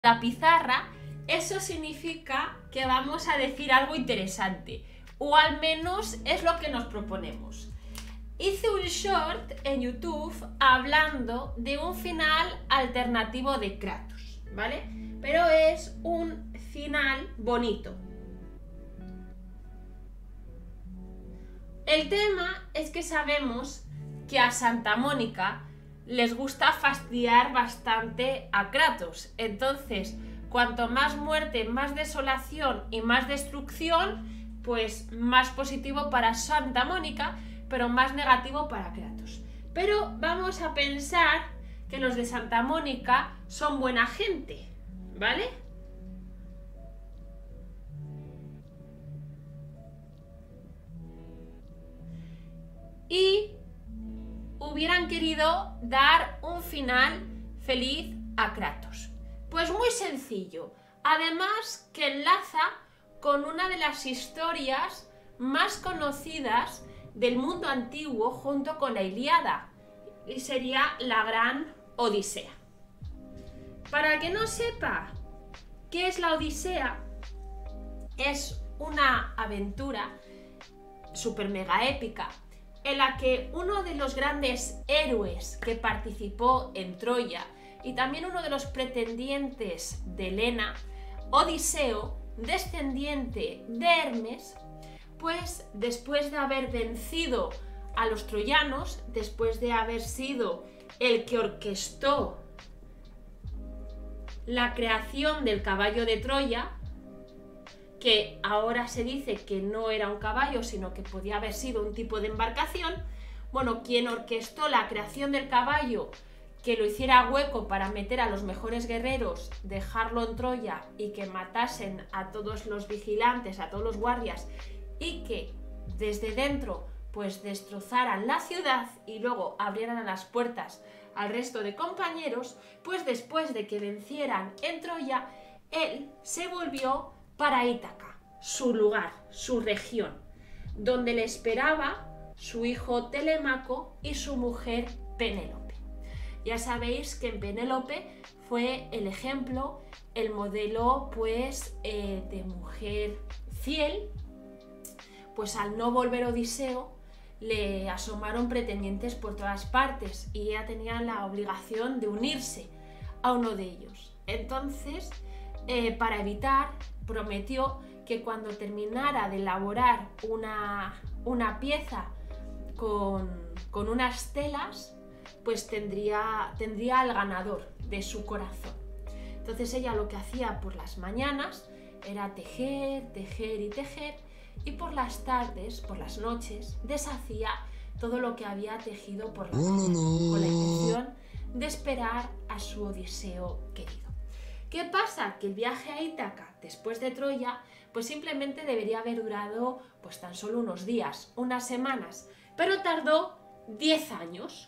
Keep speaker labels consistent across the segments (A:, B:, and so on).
A: la pizarra, eso significa que vamos a decir algo interesante, o al menos es lo que nos proponemos. Hice un short en YouTube hablando de un final alternativo de Kratos, ¿vale? Pero es un final bonito. El tema es que sabemos que a Santa Mónica les gusta fastidiar bastante a Kratos. Entonces, cuanto más muerte, más desolación y más destrucción, pues más positivo para Santa Mónica, pero más negativo para Kratos. Pero vamos a pensar que los de Santa Mónica son buena gente, ¿vale? Y hubieran querido dar un final feliz a Kratos. Pues muy sencillo. Además que enlaza con una de las historias más conocidas del mundo antiguo junto con la Ilíada, y sería la Gran Odisea. Para que no sepa qué es la Odisea, es una aventura super mega épica en la que uno de los grandes héroes que participó en Troya y también uno de los pretendientes de Helena, Odiseo, descendiente de Hermes, pues después de haber vencido a los troyanos, después de haber sido el que orquestó la creación del caballo de Troya, que ahora se dice que no era un caballo, sino que podía haber sido un tipo de embarcación, bueno, quien orquestó la creación del caballo, que lo hiciera hueco para meter a los mejores guerreros, dejarlo en Troya y que matasen a todos los vigilantes, a todos los guardias, y que desde dentro pues destrozaran la ciudad y luego abrieran las puertas al resto de compañeros, pues después de que vencieran en Troya, él se volvió para Ítaca, su lugar, su región, donde le esperaba su hijo Telémaco y su mujer Penélope. Ya sabéis que en Penélope fue el ejemplo, el modelo pues de mujer fiel. Pues al no volver Odiseo le asomaron pretendientes por todas partes y ella tenía la obligación de unirse a uno de ellos. Entonces, para evitar, prometió que cuando terminara de elaborar una pieza con unas telas, pues tendría al ganador de su corazón. Entonces ella lo que hacía por las mañanas era tejer, tejer y tejer, y por las tardes, por las noches, deshacía todo lo que había tejido por la mañana, con la intención de esperar a su Odiseo querido. ¿Qué pasa? Que el viaje a Ítaca, después de Troya, pues simplemente debería haber durado pues tan solo unos días, unas semanas, pero tardó 10 años.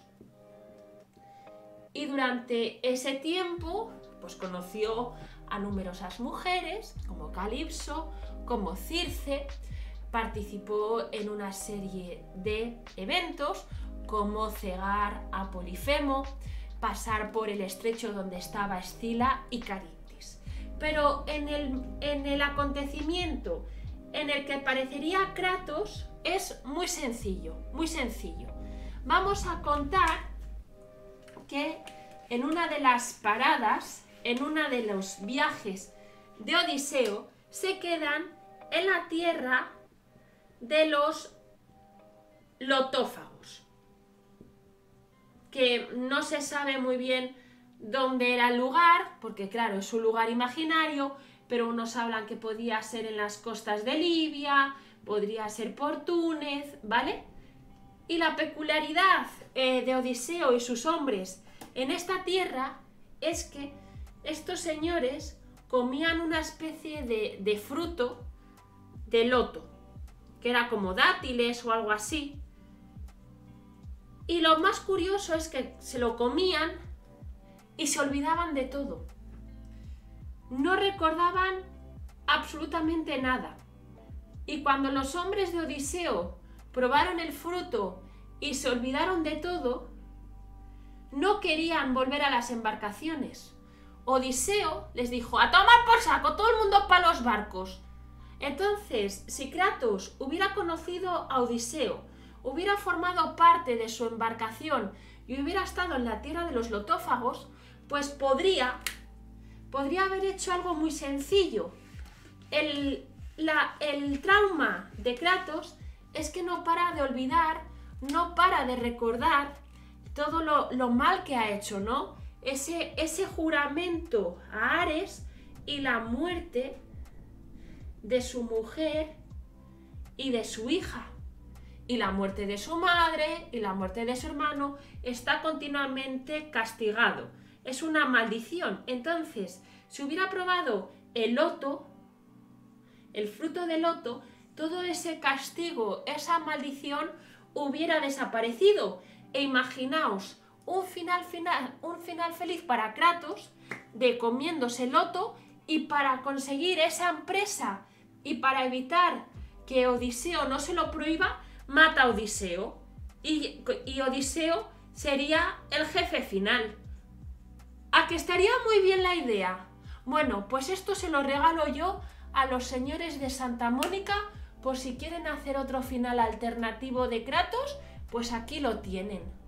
A: Y durante ese tiempo, pues conoció a numerosas mujeres, como Calipso, como Circe, participó en una serie de eventos, como cegar a Polifemo, pasar por el estrecho donde estaba Escila y Carintis. Pero en el acontecimiento en el que aparecería Kratos es muy sencillo, muy sencillo. Vamos a contar que en una de las paradas, en uno de los viajes de Odiseo, se quedan en la tierra de los lotófagos, que no se sabe muy bien dónde era el lugar, porque claro, es un lugar imaginario, pero unos hablan que podía ser en las costas de Libia, podría ser por Túnez, ¿vale? Y la peculiaridad de Odiseo y sus hombres en esta tierra es que estos señores comían una especie de fruto de loto, que era como dátiles o algo así. Y lo más curioso es que se lo comían y se olvidaban de todo. No recordaban absolutamente nada. Y cuando los hombres de Odiseo probaron el fruto y se olvidaron de todo, no querían volver a las embarcaciones. Odiseo les dijo: a tomar por saco, todo el mundo para los barcos. Entonces, si Kratos hubiera conocido a Odiseo, hubiera formado parte de su embarcación y hubiera estado en la tierra de los lotófagos, pues podría haber hecho algo muy sencillo. El trauma de Kratos es que no para de olvidar, no para de recordar todo lo mal que ha hecho, ¿no? Ese juramento a Ares y la muerte de su mujer y de su hija. Y la muerte de su madre y la muerte de su hermano, está continuamente castigado. Es una maldición. Entonces, si hubiera probado el loto, el fruto del loto, todo ese castigo, esa maldición hubiera desaparecido. E imaginaos un final feliz para Kratos de comiéndose el loto, y para conseguir esa empresa y para evitar que Odiseo no se lo prohíba, mata a Odiseo. Y Odiseo sería el jefe final. ¿A que estaría muy bien la idea? Bueno, pues esto se lo regalo yo a los señores de Santa Mónica, por si quieren hacer otro final alternativo de Kratos, pues aquí lo tienen.